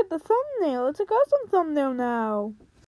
at the thumbnail. It's a custom thumbnail now.